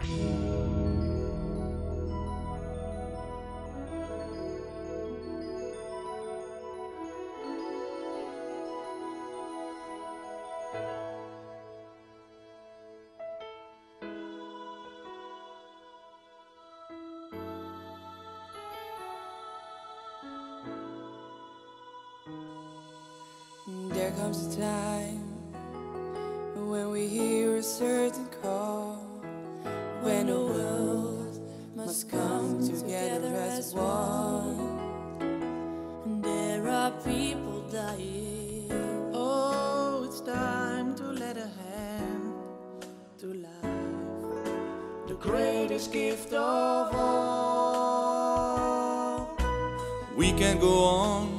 There comes a time when we hear a certain call, when the world must come together as one. And there are people dying. Oh, it's time to let a hand to life, the greatest gift of all. We can go on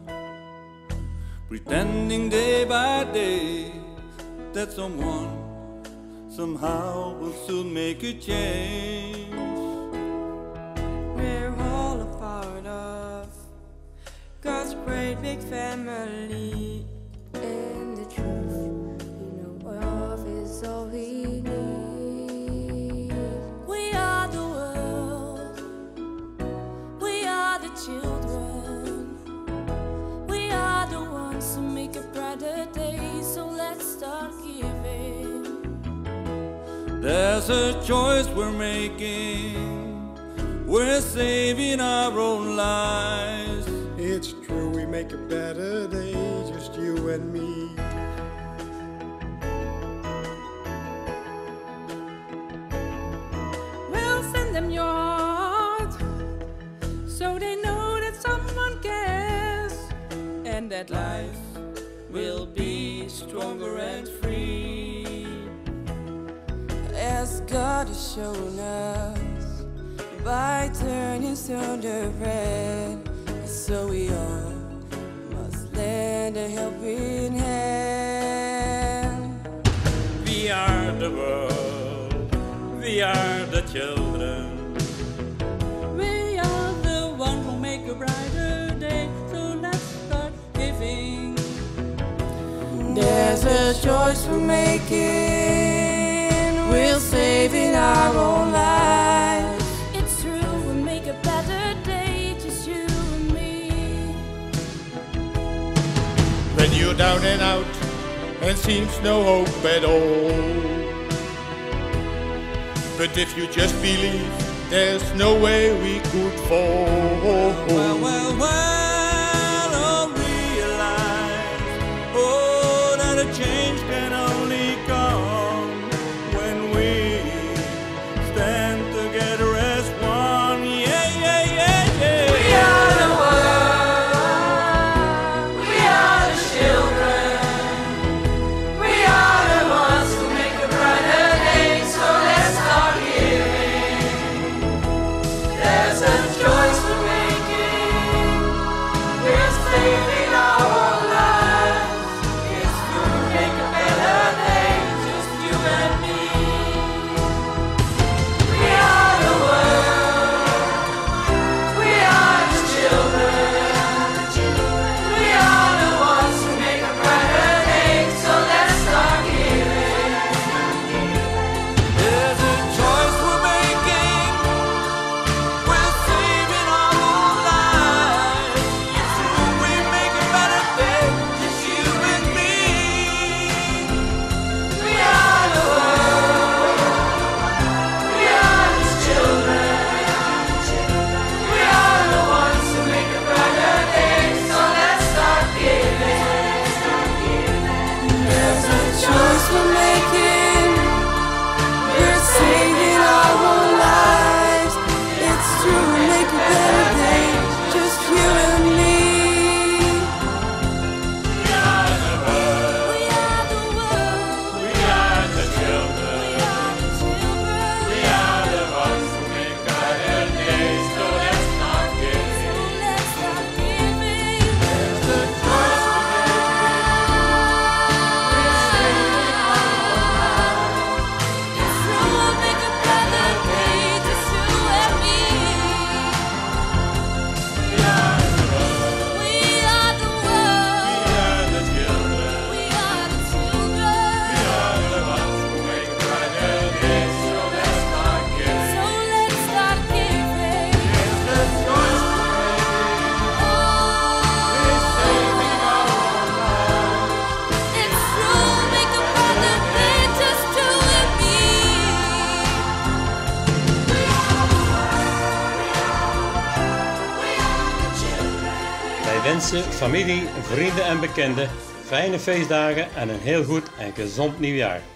pretending day by day that someone somehow will soon make a change. We're all a part of God's great big family, And the truth we know of is all we need. We are the world. We are the children. We are the ones who make a brighter day. So let's start giving. There's a choice we're making. We're saving our own lives. It's true, we make a better day, just you and me. we'll send them your heart, so they know that someone cares, and that life will be stronger and free, as God has shown us by turning stone to bread. So we all must lend a helping hand. We are the world, we are the children. We are the ones who make a brighter day. So let's start giving. There's a choice we're making. We're saving our own lives. It's true, we make a better day, just you and me. When you're down and out and seems no hope at all, but if you just believe, there's no way we could fall. Don't realize, oh, that a change can only come when we stand together as one. Yeah, yeah, yeah, yeah. We are the world. We are the children. We are the ones who make a brighter day. So let's start giving. There's a choice we're making. We're saving our own lives. It's to make a better day. Just mensen, familie, vrienden en bekenden fijne feestdagen en een heel goed en gezond nieuwjaar.